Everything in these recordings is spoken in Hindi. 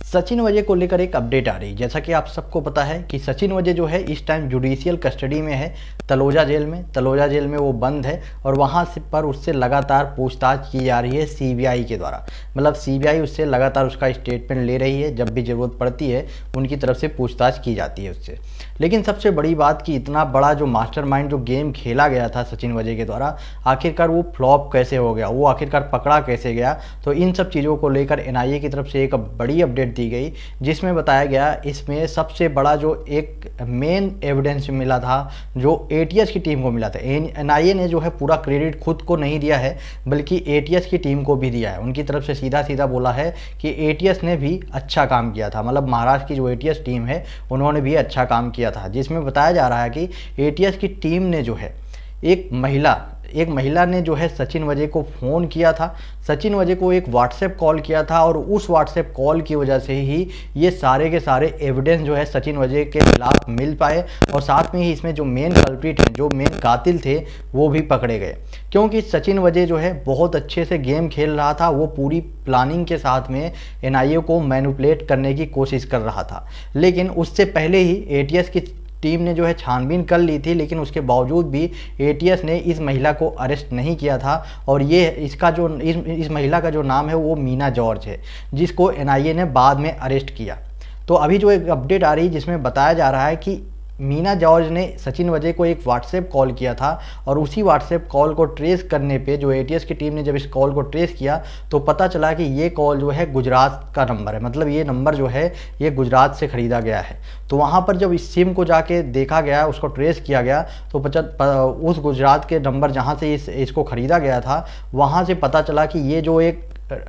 सचिन वजह को लेकर एक अपडेट आ रही है। जैसा कि आप सबको पता है कि सचिन वजह जो है इस टाइम जुडिशियल कस्टडी में है, तलोजा जेल में वो बंद है और वहाँ से पर उससे लगातार पूछताछ की जा रही है सीबीआई के द्वारा। मतलब सीबीआई उससे लगातार उसका स्टेटमेंट ले रही है, जब भी ज़रूरत पड़ती है उनकी तरफ से पूछताछ की जाती है उससे। लेकिन सबसे बड़ी बात कि इतना बड़ा जो मास्टरमाइंड जो गेम खेला गया था सचिन वजह के द्वारा, आखिरकार वो फ्लॉप कैसे हो गया, वो आखिरकार पकड़ा कैसे गया। तो इन सब चीज़ों को लेकर एनआईए की तरफ से एक बड़ी अपडेट दी गई, जिसमें बताया गया इसमें सबसे बड़ा जो एक मेन एविडेंस मिला था जो एटीएस की टीम को मिला था। एनआईए ने जो है पूरा क्रेडिट खुद को नहीं दिया है, बल्कि एटीएस की टीम को भी दिया है। उनकी तरफ से सीधा सीधा बोला है कि एटीएस ने भी अच्छा काम किया था, मतलब महाराष्ट्र की जो एटीएस टीम है उन्होंने भी अच्छा काम किया था। जिसमें बताया जा रहा है कि एटीएस की टीम ने जो है एक महिला ने जो है सचिन वजह को फ़ोन किया था, सचिन वजह को एक व्हाट्सएप कॉल किया था और उस व्हाट्सएप कॉल की वजह से ही ये सारे के सारे एविडेंस जो है सचिन वजह के खिलाफ मिल पाए और साथ में ही इसमें जो मेन कल्प्रिट हैं, जो मेन कातिल थे, वो भी पकड़े गए। क्योंकि सचिन वजह जो है बहुत अच्छे से गेम खेल रहा था, वो पूरी प्लानिंग के साथ में एनआईए को मैनिपुलेट करने की कोशिश कर रहा था। लेकिन उससे पहले ही एटीएस की टीम ने जो है छानबीन कर ली थी, लेकिन उसके बावजूद भी एटीएस ने इस महिला को अरेस्ट नहीं किया था। और ये इसका जो इस महिला का जो नाम है वो मीना जॉर्ज है, जिसको एनआईए ने बाद में अरेस्ट किया। तो अभी जो एक अपडेट आ रही है जिसमें बताया जा रहा है कि मीना जॉर्ज ने सचिन वजह को एक व्हाट्सएप कॉल किया था और उसी व्हाट्सएप कॉल को ट्रेस करने पे जो एटीएस की टीम ने जब इस कॉल को ट्रेस किया तो पता चला कि ये कॉल जो है गुजरात का नंबर है, मतलब ये नंबर जो है ये गुजरात से ख़रीदा गया है। तो वहाँ पर जब इस सिम को जाके देखा गया, उसको ट्रेस किया गया, तो उस गुजरात के नंबर जहाँ से इसको ख़रीदा गया था वहाँ से पता चला कि ये जो एक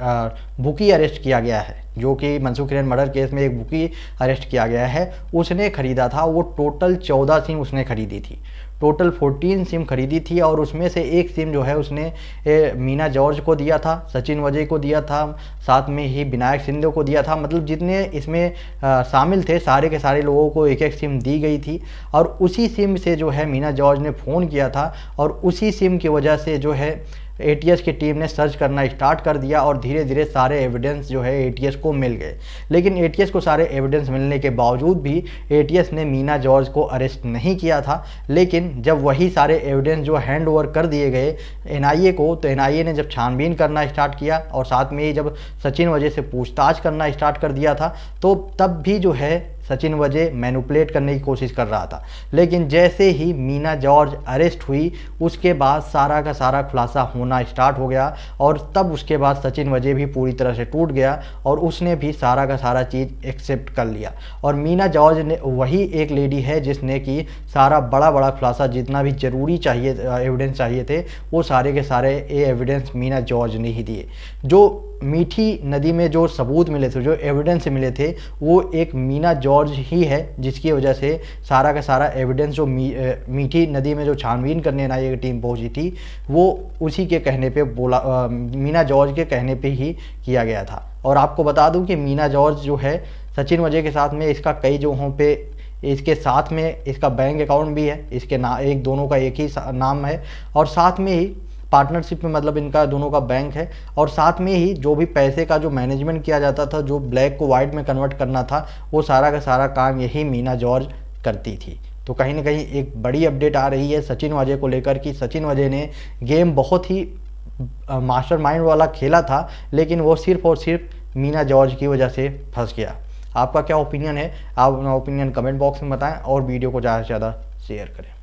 बुकी अरेस्ट किया गया है, जो कि मनसुख हिरेन मर्डर केस में एक बुकी अरेस्ट किया गया है, उसने ख़रीदा था। वो टोटल 14 सिम उसने ख़रीदी थी, टोटल 14 सिम खरीदी थी और उसमें से एक सिम जो है उसने मीना जॉर्ज को दिया था, सचिन वजह को दिया था, साथ में ही विनायक शिंदे को दिया था। मतलब जितने इसमें शामिल थे सारे के सारे लोगों को एक एक सिम दी गई थी और उसी सिम से जो है मीना जॉर्ज ने फ़ोन किया था और उसी सिम की वजह से जो है एटीएस की टीम ने सर्च करना स्टार्ट कर दिया और धीरे धीरे सारे एविडेंस जो है एटीएस को मिल गए। लेकिन एटीएस को सारे एविडेंस मिलने के बावजूद भी एटीएस ने मीना जॉर्ज को अरेस्ट नहीं किया था। लेकिन जब वही सारे एविडेंस जो हैंड ओवर कर दिए गए एनआईए को, तो एनआईए ने जब छानबीन करना स्टार्ट किया और साथ में ही जब सचिन वजह से पूछताछ करना स्टार्ट कर दिया था, तो तब भी जो है सचिन वजह मैनिपुलेट करने की कोशिश कर रहा था। लेकिन जैसे ही मीना जॉर्ज अरेस्ट हुई उसके बाद सारा का सारा खुलासा होना स्टार्ट हो गया और तब उसके बाद सचिन वजह भी पूरी तरह से टूट गया और उसने भी सारा का सारा चीज़ एक्सेप्ट कर लिया। और मीना जॉर्ज ने वही एक लेडी है जिसने कि सारा बड़ा खुलासा, जितना भी ज़रूरी चाहिए एविडेंस चाहिए थे, वो सारे के सारे एविडेंस मीना जॉर्ज ने ही दिए। जो मीठी नदी में जो सबूत मिले थे, जो एविडेंस मिले थे, वो एक मीना जॉर्ज ही है, जिसकी वजह से सारा का सारा एविडेंस जो मीठी नदी में जो छानबीन करने एनआईए की टीम पहुंची थी, वो उसी के कहने पे मीना जॉर्ज के कहने पे ही किया गया था। और आपको बता दूं कि मीना जॉर्ज जो है सचिन वजह के साथ में इसका कई जगहों पे इसके साथ में इसका बैंक अकाउंट भी है, इसके दोनों का एक ही नाम है और साथ में ही पार्टनरशिप में, मतलब इनका दोनों का बैंक है और साथ में ही जो भी पैसे का जो मैनेजमेंट किया जाता था, जो ब्लैक को वाइट में कन्वर्ट करना था, वो सारा का सारा काम यही मीना जॉर्ज करती थी। तो कहीं ना कहीं एक बड़ी अपडेट आ रही है सचिन वजह को लेकर कि सचिन वजह ने गेम बहुत ही मास्टरमाइंड वाला खेला था, लेकिन वो सिर्फ और सिर्फ मीना जॉर्ज की वजह से फंस गया। आपका क्या ओपिनियन है? आप अपना ओपिनियन कमेंट बॉक्स में बताएं और वीडियो को ज़्यादा से ज़्यादा शेयर करें।